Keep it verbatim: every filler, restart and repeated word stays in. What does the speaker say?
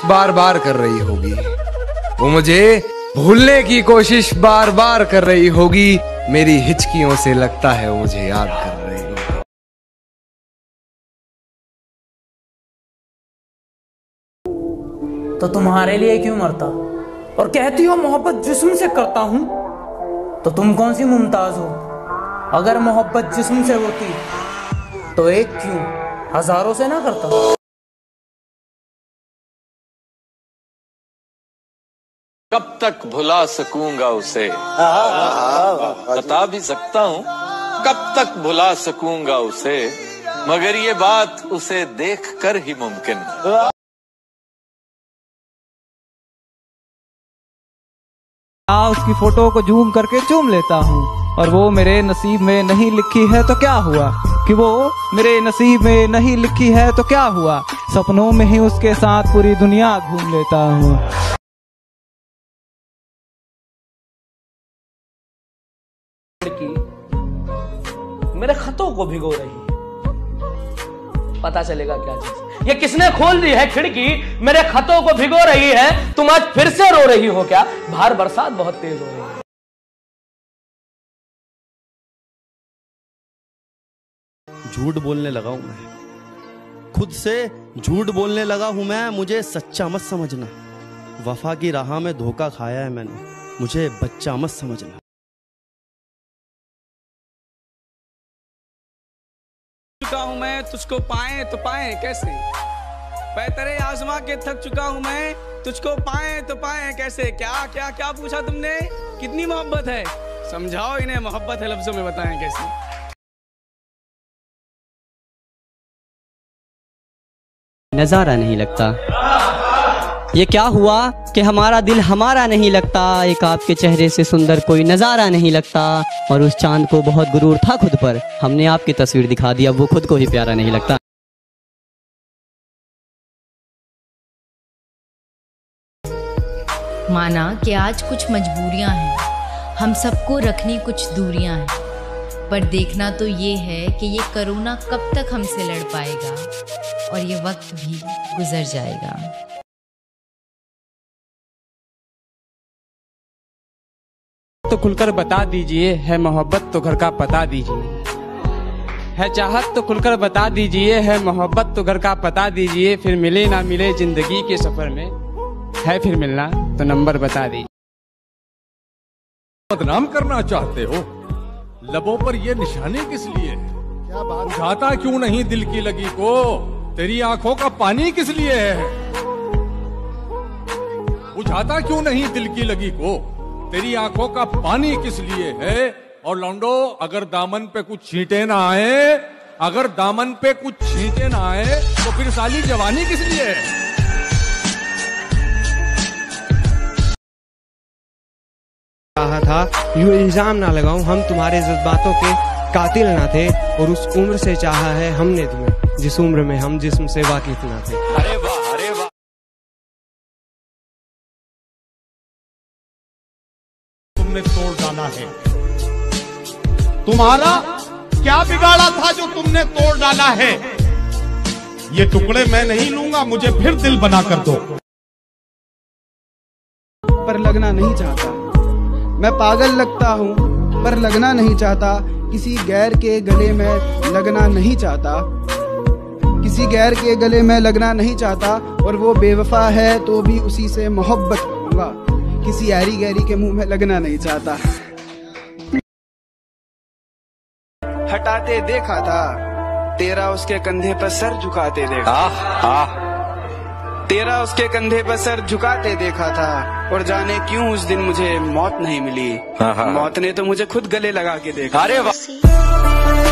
बार बार कर रही होगी, वो मुझे भूलने की कोशिश बार बार कर रही होगी, मेरी हिचकियों से लगता है वो मुझे याद कर रही होगी। तो तुम्हारे लिए क्यों मरता और कहती हो मोहब्बत जिस्म से करता हूं, तो तुम कौन सी मुमताज हो? अगर मोहब्बत जिस्म से होती तो एक क्यों हजारों से ना करता। कब तक भुला सकूंगा उसे, बता भी सकता हूँ कब तक भुला सकूंगा उसे, मगर ये बात उसे देख कर ही मुमकिन है। उसकी फोटो को जूम करके चूम लेता हूँ, और वो मेरे नसीब में नहीं लिखी है तो क्या हुआ, कि वो मेरे नसीब में नहीं लिखी है तो क्या हुआ, सपनों में ही उसके साथ पूरी दुनिया घूम लेता हूँ। मेरे खतों को भिगो रही, पता चलेगा क्या चीज। ये किसने खोल दी है खिड़की, मेरे खतों को भिगो रही है, तुम आज फिर से रो रही हो क्या? बाहर बरसात बहुत तेज हो रही है। झूठ बोलने लगा हूं मैं, खुद से झूठ बोलने लगा हूं मैं, मुझे सच्चा मत समझना। वफा की राह में धोखा खाया है मैंने, मुझे बच्चा मत समझना। चुका हूं मैं, तुझको पाए तो पाए कैसे, मैं तेरे आजमा के थक चुका हूं मैं, तुझको पाए तो पाए कैसे। क्या क्या क्या पूछा तुमने, कितनी मोहब्बत है, समझाओ इन्हें मोहब्बत है लफ्जों में बताएं कैसे। नजारा नहीं लगता, ये क्या हुआ कि हमारा दिल हमारा नहीं लगता, एक आपके चेहरे से सुंदर कोई नजारा नहीं लगता। और उस चांद को बहुत गुरूर था खुद पर, हमने आपकी तस्वीर दिखा दी, अब वो खुद को ही प्यारा नहीं लगता। माना कि आज कुछ मजबूरियां हैं, हम सबको रखनी कुछ दूरियां हैं, पर देखना तो ये है कि ये कोरोना कब तक हमसे लड़ पाएगा और ये वक्त भी गुजर जाएगा। तो खुलकर बता दीजिए, है मोहब्बत तो घर का पता दीजिए, है चाहत तो खुलकर बता दीजिए, है मोहब्बत तो घर का पता दीजिए, फिर मिले ना मिले जिंदगी के सफर में, है फिर मिलना तो नंबर बता दीजिए। बदनाम करना चाहते हो, लबों पर ये निशानी किस लिए है? क्या बात, बुझाता क्यों नहीं दिल की लगी को, तेरी आंखों का पानी किस लिए है? बुझाता क्यों नहीं दिल की लगी को, तेरी आंखों का पानी किस लिए है? और लौंडो, अगर दामन पे कुछ छींटे ना आए, अगर दामन पे कुछ छींटे ना आए, तो फिर साली जवानी किस लिए है? कहा था यूं इल्जाम ना लगाऊं, हम तुम्हारे जज्बातों के कातिल ना थे, और उस उम्र से चाहा है हमने तुम्हें जिस उम्र में हम जिस्म से वाकिफ ना थे। अरे वाह, अरे वाह। तुमने तोड़ डाला है, तुम्हारा क्या बिगाड़ा था जो तुमने तोड़ डाला है? ये टुकड़े मैं नहीं लूंगा, मुझे फिर दिल बना कर दो। पर लगना नहीं चाहता, मैं पागल लगता हूँ पर लगना नहीं चाहता, किसी गैर के गले में लगना नहीं चाहता, किसी गैर के गले में लगना नहीं चाहता, और वो बेवफा है तो भी उसी से मोहब्बत करूंगा, किसी यारी गैरी के मुंह में लगना नहीं चाहता। हटाते देखा था तेरा उसके कंधे पर सर झुकाते देखा, आह, आह। तेरा उसके कंधे पर सर झुकाते देखा था, और जाने क्यों उस दिन मुझे मौत नहीं मिली, मौत ने तो मुझे खुद गले लगा के देखा। अरे वाह।